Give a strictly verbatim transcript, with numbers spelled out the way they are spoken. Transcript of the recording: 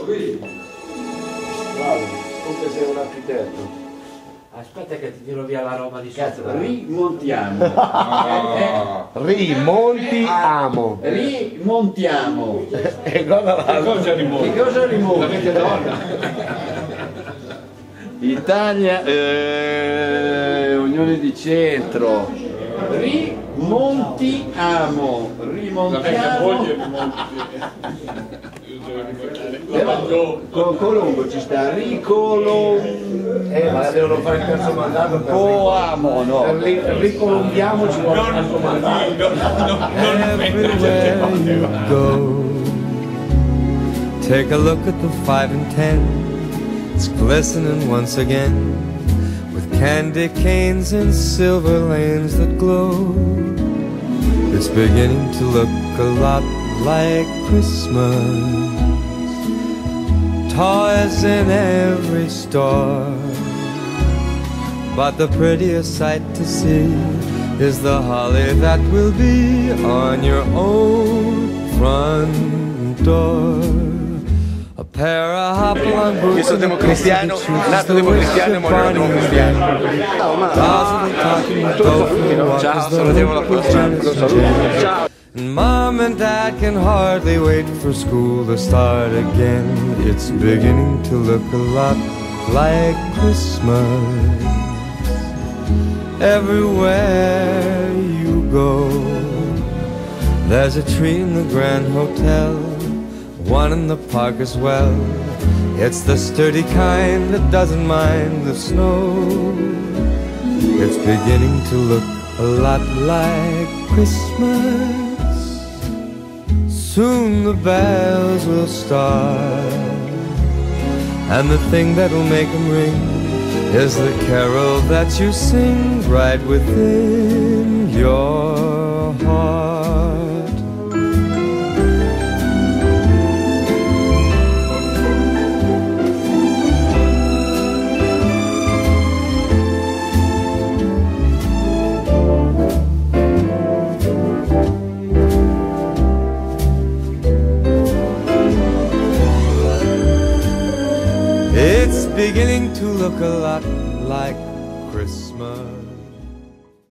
qui. Bravo, tu che sei un architetto. Aspetta che ti tiro via la roba di Cazzo, sopra. rimontiamo. Ah. Rimonti amo. Rimontiamo. E cosa va? Che cosa rimonti? Che cosa rimonti? Che donna? Italia, eh, Unione di Centro. Rimontiamo. La vecchia moglie Rimontiamo. rimonti. Però con Colombo ci sta Ricolombo. Eh, ma devono fare il terzo mandato per Amo, no. Ri- ricolombiamoci con il terzo mandato. Everywhere you go, take a look at the five and ten. It's glistening once again with candy canes and silver lanes that glow. It's beginning to look a lot like Christmas. Toys in every store, but the prettiest sight to see is the holly that will be on your own front door. A pair of hop-along boots. Io sono democristiano, nato democristiano e morirò democristiano. Ciao, ma. Ciao, salutiamo la prossima. Ciao. And Mom and Dad can hardly wait for school to start again. It's beginning to look a lot like Christmas. Everywhere you go, there's a tree in the Grand Hotel, one in the park as well. It's the sturdy kind that doesn't mind the snow. It's beginning to look a lot like Christmas. Soon the bells will start, and the thing that'll make them ring is the carol that you sing right within your heart. It's beginning to look a lot like Christmas.